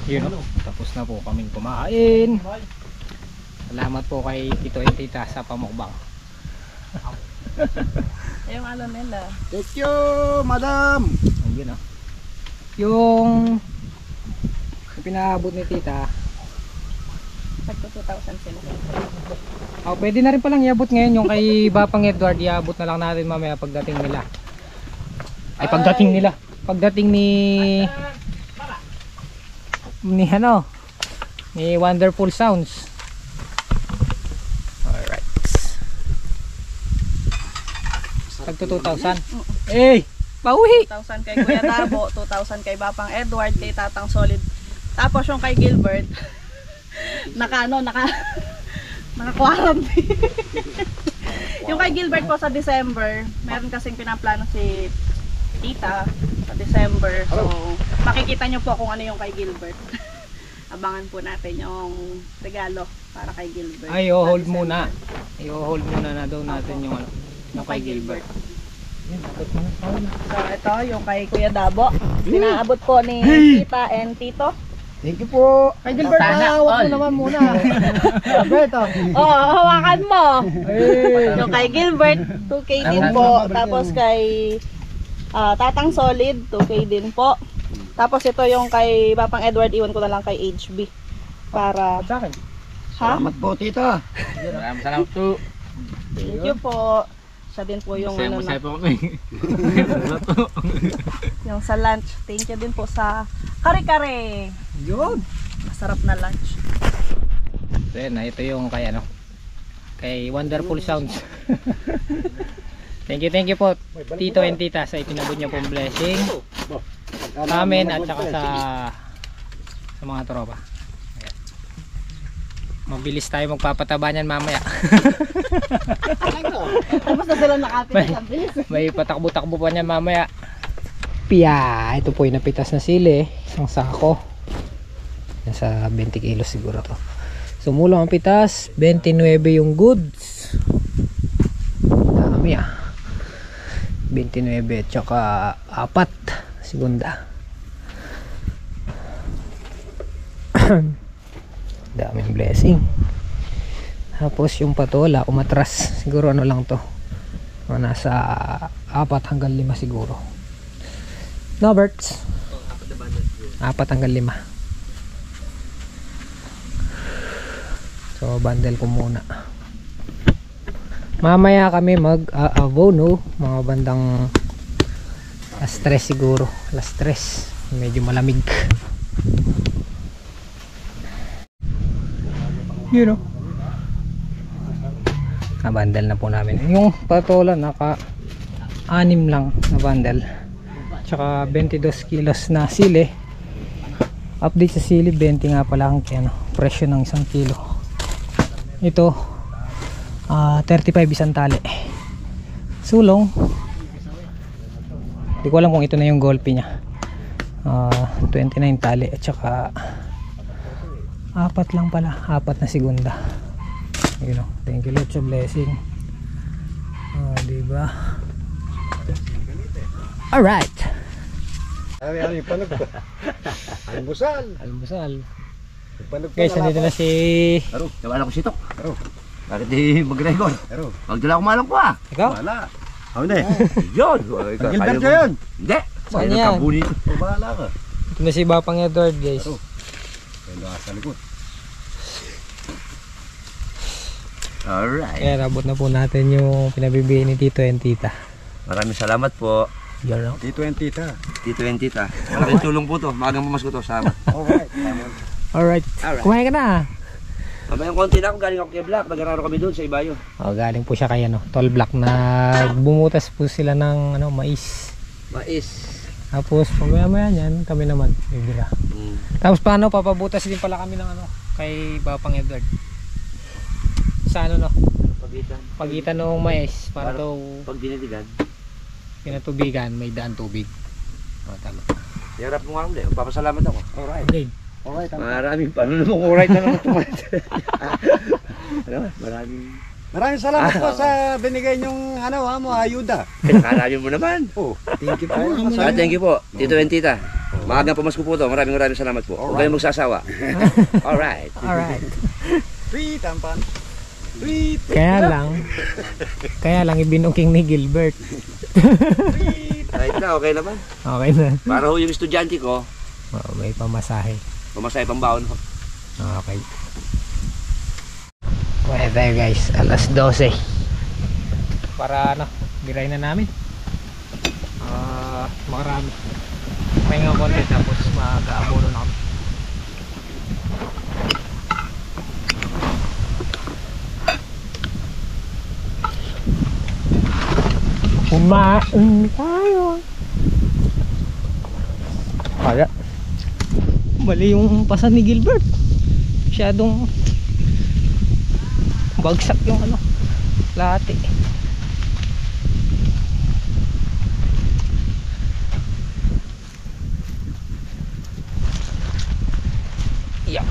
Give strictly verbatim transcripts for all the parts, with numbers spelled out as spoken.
Yun o, tapos na po kaming kumain. Salamat po kay Tito and Tita sa pamukbang. Yung ano nila. Thank you, madam. Ayun o. Yung pinaabot ni Tita. Tagto two thousand sila. Oh, pwede na rin palang iabot ngayon yung kay Bapang Edward. Iabot na lang natin mamaya pagdating nila. Ay, pagdating nila. Pagdating ni ni ano? Ni Wonderful Sounds. Alright. Tagto two thousand. Eh, pauwi. two thousand kay Kuya Darbo, two thousand kay Bapang Edward, kay Tatang Solid. Tapos yung kay Gilbert, naka ano, naka naka-quarantine. Yung kay Gilbert po sa December, meron kasing pinaplano si Tita sa December. So, makikita nyo po kung ano yung kay Gilbert. Abangan po natin yung regalo para kay Gilbert. Ay, o-hold muna. I-hold muna na daw natin yung ano, yung kay Gilbert. So, ito yung kay Kuya Dabo. Pinaabot po ni Tita and Tito. Thank you po. Kay Gilbert, hawak mo naman muna. Gilbert, oh. Oh, hawakan mo. Hey. Yung kay Gilbert, two K din po. Tapos kay uh, Tatang Solid, two K din po. Tapos ito yung kay Bapang Edward, iwan ko na lang kay H B. Para... Sa akin. Ha? Salamat po, tita. Maraming salamat po. Thank you po. Siya din po yung ano na, po kami. yung sa lunch. Thank you din po sa kare-kare. Yun. Masarap na lunch. Then, ito yung kay ano, kay Wonderful Sounds. Thank you, thank you po Tito and Tita sa ipinabot niyo pong blessing sa amin at saka sa sa mga tropa. Ayan. Mabilis tayo magpapataba niyan mamaya. Tapos na sila nakapitas. May patakbo-takbo pa niyan mamaya. Piya, ito po yung napitas na sili, isang sako. Nasa twenty kilos siguro to. Sumulang ang pitas, twenty-nine yung goods. Dami ah. twenty-nine at saka apat segunda. Daming blessing. Tapos yung patola umatras, siguro ano lang to, mga nasa apat hanggang lima siguro. No, Berts? Apat hanggang lima. So bundle ko muna. Mamaya kami mag aavono, mga bandang alas tres siguro, alas tres, medyo malamig. Yun o, na-bundle na po namin. Yung patola naka anim lang na bundle, tsaka twenty-two kilos na sili. Update sa sili, twenty nga pala ang ano, presyo ng isang kilo. Ito uh, thirty-five isang tali. Sulong, di ko alam kung ito na yung golpe nya. uh, twenty-nine tali at saka apat lang pala, apat na segunda. You know, thank you Lord sa blessing. uh, diba? Alright, Ano yung panog ko? Almusal. almusal. Panog Guys, nandito na si Aro, nawala ko sitok. Aro. Bakit di mag-record? Aro. Magdala ko malong ko ah. ikaw? Wala. Ako na eh. Yun. Ang Gilbert ka yun. Hindi. Saan Kaya yan? nagkabunit. O, bahala ka. Ito na si Bapang Edward, guys. Aro. Kaya sa likod. Alright. Kaya nabot na po natin yung pinabibigay ni Tito and Tita. Maraming salamat po. Yan o. Tito and tita. Tito and Tita. Malaking tulong po to. Magang mamas ko to. Salamat. Alright. Alright. Alright. Kumain ka na. Mamayang konti na ako. Galing ako kay Black. Mag-araro kami doon sa Ibayo. Oh, galing po siya kay ano, tall block na bumutas po sila ng ano, mais. Mais. Tapos pamaya maya niyan kami naman bibira. Mm. Tapos paano, papabutas din pala kami ng ano kay Bapang Edward. Sa ano no? Pagitan. Pagitan ng mais para daw Pag dinitigan. pinatubigan, may daan tubig. Oh, tama. Yarap mo nga ulit. Papasalamat ako. Alright. Okay. Alright. Maraming paano naman kung right na naman tumat. Ano? Maraming. Maraming salamat po sa binigay niyong ano ha mo ayuda. Kaya mo naman. Oh, thank you po. Ah, thank you po. Tito and Tita. Maagang pamasko po to. Maraming maraming salamat po. Huwag kayong magsasawa. Alright. Alright. Sweet, tampan. Sweet. Kaya lang, kaya lang ibinuking ni Gilbert. Kahit na, okay naman. Okay na. Para ho yung estudyante ko, Oh, may pamasahe. pumasay pang baon ho. Okay. Kaya tayo guys, alas dose. Para ano, biray na namin. Ah, makarami. May nga konti tapos mag-aabono na kami. Kumain tayo. Kaya mali yung pasan ni Gilbert. Masyadong bagsak yung ano, lahat eh. Yeah.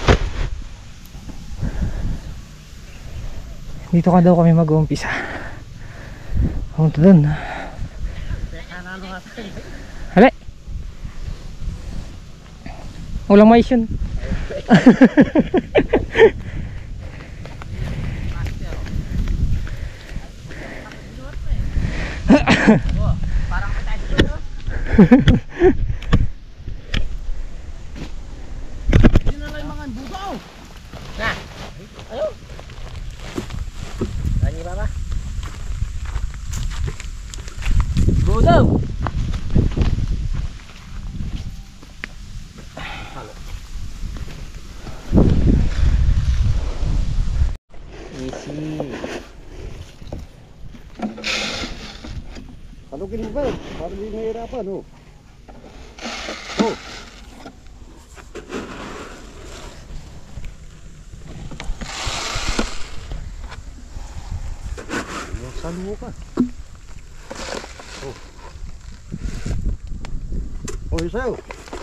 Dito ka daw kami mag-uumpisa. Punta dun. Hali. Walang mais yun. Parang may tayo dito. Yun na lang mga bugaw. Na. Ayo. Nani ba ba? Bugaw. Easy. Halugin mo ba? Para hindi nahihirapan, oh. Oh. Saan mo ka? Oh. Oh, yung sayo.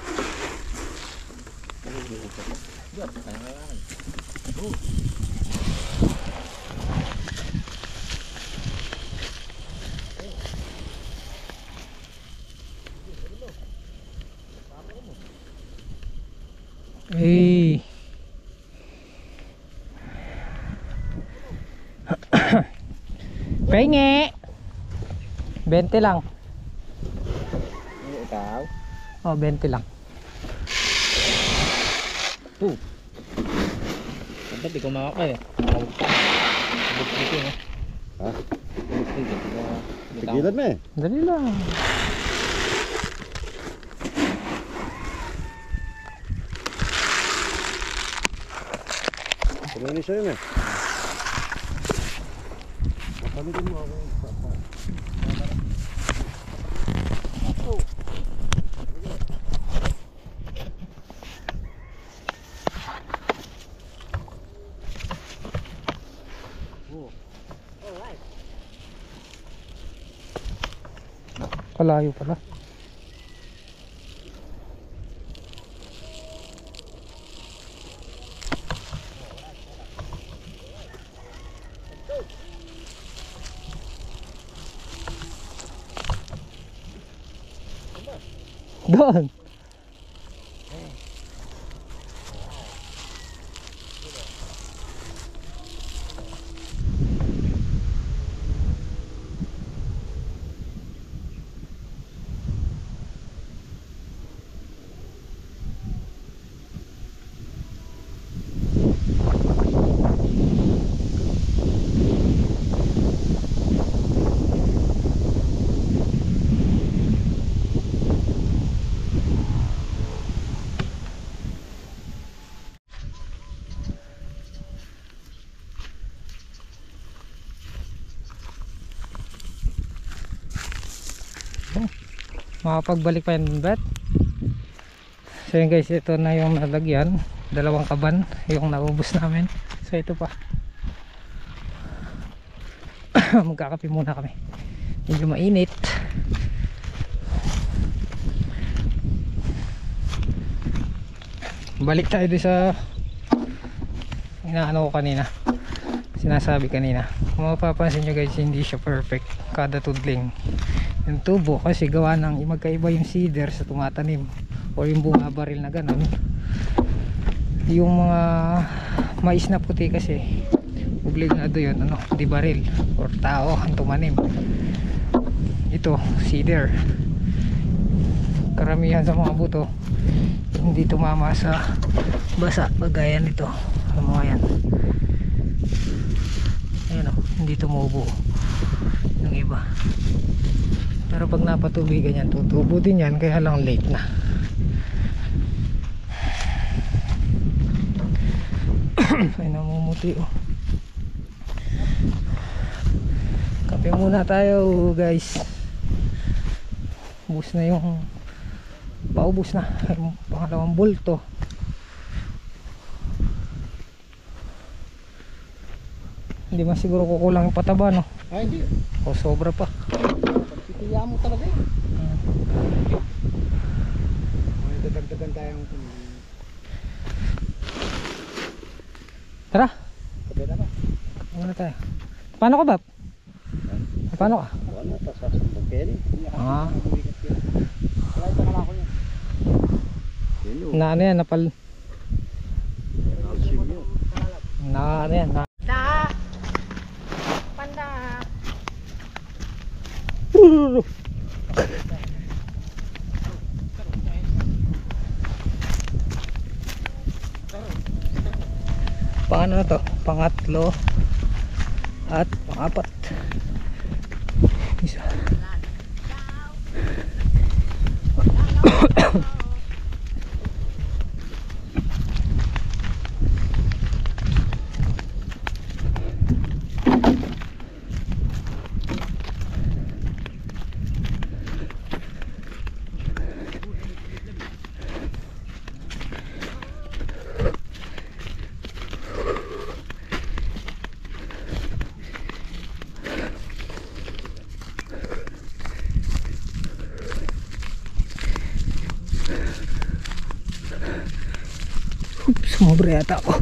Oh. Eh. Penge. twenty lang. Ikaw? Oh, twenty lang. Oh. Dapat di ko makakaya. Bukti eh. Ha? Tigilan mo eh. Dali lang. Kumani sa'yo eh. Makamigin mo ako. Kalayo pala. Doon. Makapagbalik pa yan, bet. So yun guys, ito na yung nalagyan, dalawang kaban yung naubos namin. So ito pa. Magkakape muna kami, medyo mainit. Balik tayo doon sa inaano ko kanina, sinasabi kanina. Kung mapapansin nyo guys, hindi siya perfect kada tudling yung tubo, kasi gawa ng magkaiba yung seeder sa tumatanim. o yung bumabaril na ganun. Yung mga mais na puti kasi obligado yun, ano, di baril or tao ang tumanim. Ito cedar, karamihan sa mga buto hindi tumama sa basa, bagaya nito ang mga yan. Ayan o, hindi tumubo yung iba, pero pag napatubigan yan tutubo din yan, kaya lang late na. Ay namumuti oh. Kape muna tayo guys, ubus na yung paubos na yung pangalawang bulto. Hindi man siguro kukulang yung pataba, no? Ay, hindi. O sobra pa. Pagtitiya mo talaga eh. Hmm. May dadagdagan tayong... Tara, Kapit na. muna tayo. Paano ka, Bab? Paano ka? Ano, tapos sasambog kayo rin. Ah, Wala ito na ako niya. Yun yun. na ano yan, napal... Calcium yun. Na ano yan, na... Da. Panda. Paano na to? Pangatlo at pangapat. Isa. Sumobra yata ako.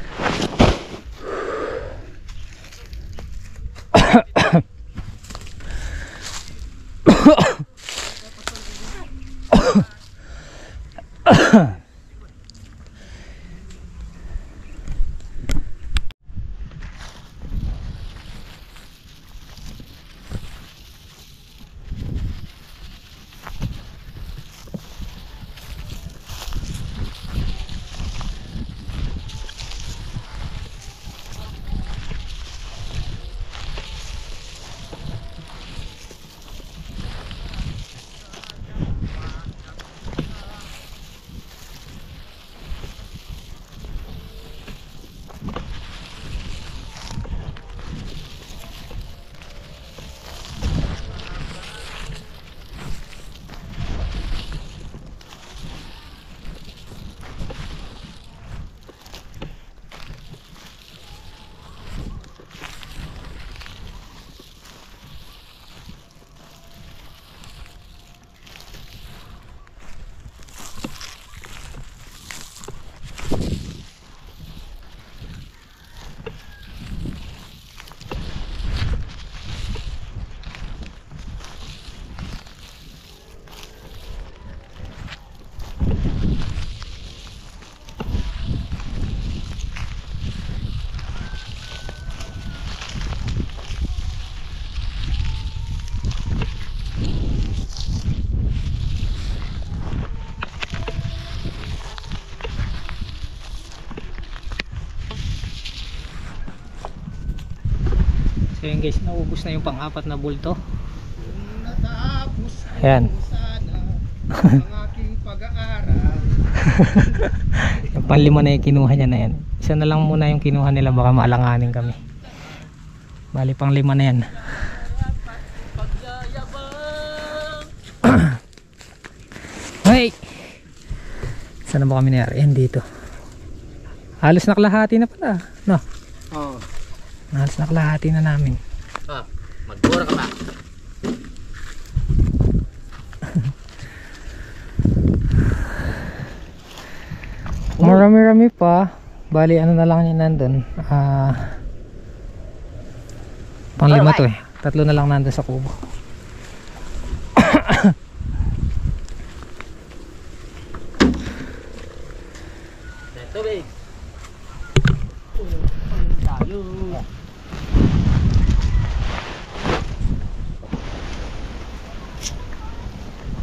So yun guys, naubos na yung pang-apat na bulto. Ayan. Ang aking pag-aaral. Yung panlima na yung kinuha niya na yan. Isa na lang muna yung kinuha nila, baka maalanganin kami. Bali pang lima na yan. Hey! Saan na ba kami nayari? Yan dito. Halos nakalahati na pala. No? Oo. Halos nakalahati na namin. Ah, magdura ka ba? Marami-rami pa. Bali ano na lang yun nandun. Ah, pang lima to eh. Tatlo na lang nandun sa kubo.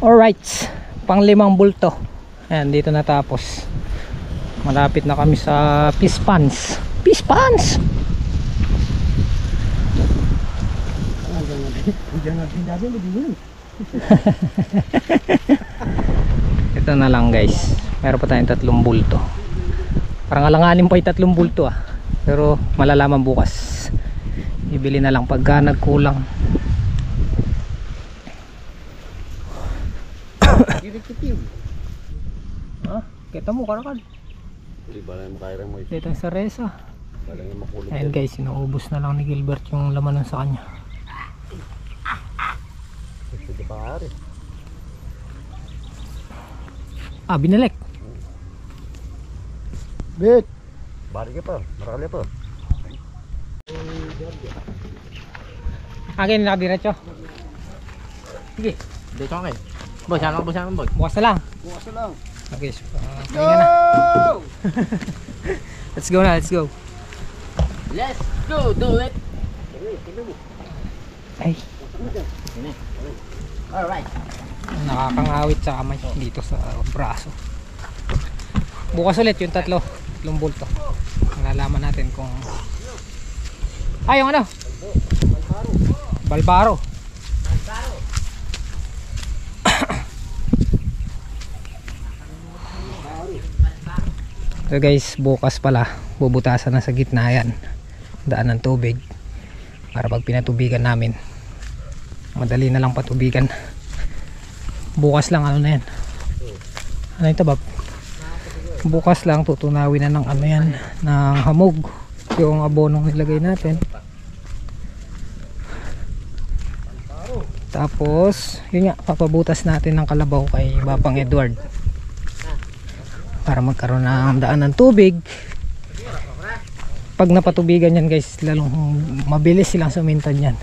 Alright, pang limang bulto. Ayan, dito natapos. Malapit na kami sa fish ponds. Fish ponds! Ito na lang guys, meron pa tayong tatlong bulto. Parang alanganin pa yung tatlong bulto ah, pero malalaman bukas. Ibili na lang pagka nagkulang. Ah, kita mo karakad. Hindi ba lang makaya mo ito? Dito sa resa. Ba lang makulog. Ayan guys, inuubos na lang ni Gilbert yung laman sa kanya. Hindi pa nga rin. Ah, binalik. Bet! Bari ka pa, marali pa. Akin nakadiretso. Sige, Dito ka kayo. Boy, saan ka boy, saan ka boy? bukas na lang. Bukas na lang. Okay, so, uh, pahinga na. Let's go na, let's go. Let's go, do it! Ay, Alright. nakakangawit sa kamay dito sa braso. Bukas ulit yung tatlo, tatlong bulto. Malalaman natin kung ay yung ano? Balbaro. So guys, bukas pala bubutasan na sa gitna yan, daan ng tubig, para pag pinatubigan namin madali na lang patubigan. Bukas lang ano na yan, ano ito Bob? Bukas lang tutunawin na ng ano yan, ng hamog, yung abonong nilagay natin. Tapos yun nga, papabutas natin ng kalabaw kay Bapang Edward para magkaroon ng daan ng tubig. Pag napatubigan yan guys, lalong mabilis silang sumintan yan.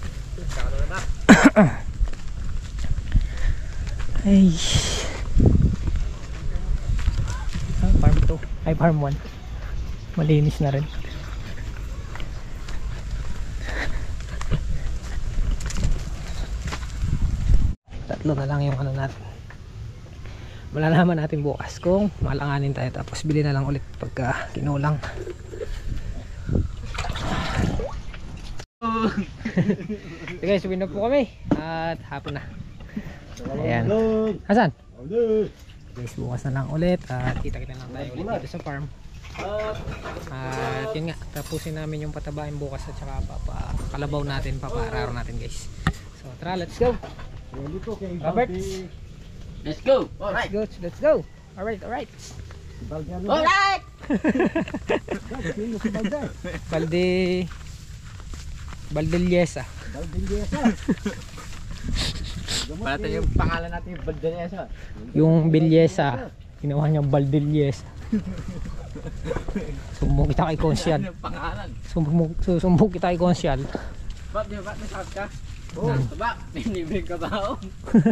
Ay, ah, farm two, ay farm one, malinis na rin. Tatlo na lang yung ano natin. Malalaman natin bukas kung malanganin tayo, tapos bili na lang ulit pagka kinulang. So guys, uwi na po kami at hapon na. Ayan. Hasan? Guys, bukas na lang ulit at kita-kita lang tayo ulit dito sa farm. At yun nga, tapusin namin yung patabain bukas at saka papakalabaw natin, papaararo natin guys. So tara, let's go. Robert, Let's go! let's Alright! go, let's go. Alright, alright. Alright! Balde Baldelyesa. Pala yung pangalan natin yung Baldanesa. Yung Bilyesa, ginawa niya Baldelyesa. Sumbong kita kay Konsyal. Ano yung pangalan? Sumbong, susumbong kita kay Konsyal. Ba't di ba? May sakit ka? Oo. Ba? May libre ka ba ako?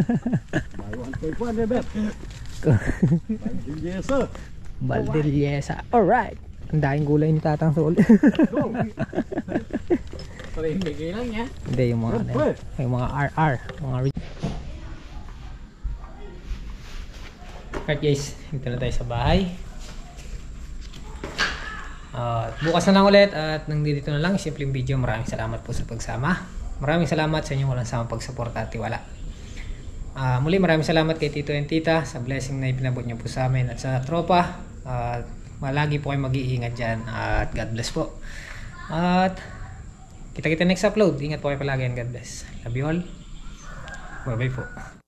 Baldelyesa. Alright. Ang daing gulay ni Tatang Sol. Pala yung bigay lang niya. Hindi, yung mga ano, yun, yung mga R R, mga re- Alright guys, dito na tayo sa bahay. Uh, bukas na lang ulit at nandito na lang simpleng video. Maraming salamat po sa pagsama. Maraming salamat sa inyong walang samang pagsuporta at tiwala. Uh, muli maraming salamat kay Tito and Tita sa blessing na ipinabot niyo po sa amin at sa tropa. Uh, malagi po kayo mag-iingat dyan at God bless po. At kita-kita next upload. Ingat po kayo palagi and God bless. Love you all. Bye bye po.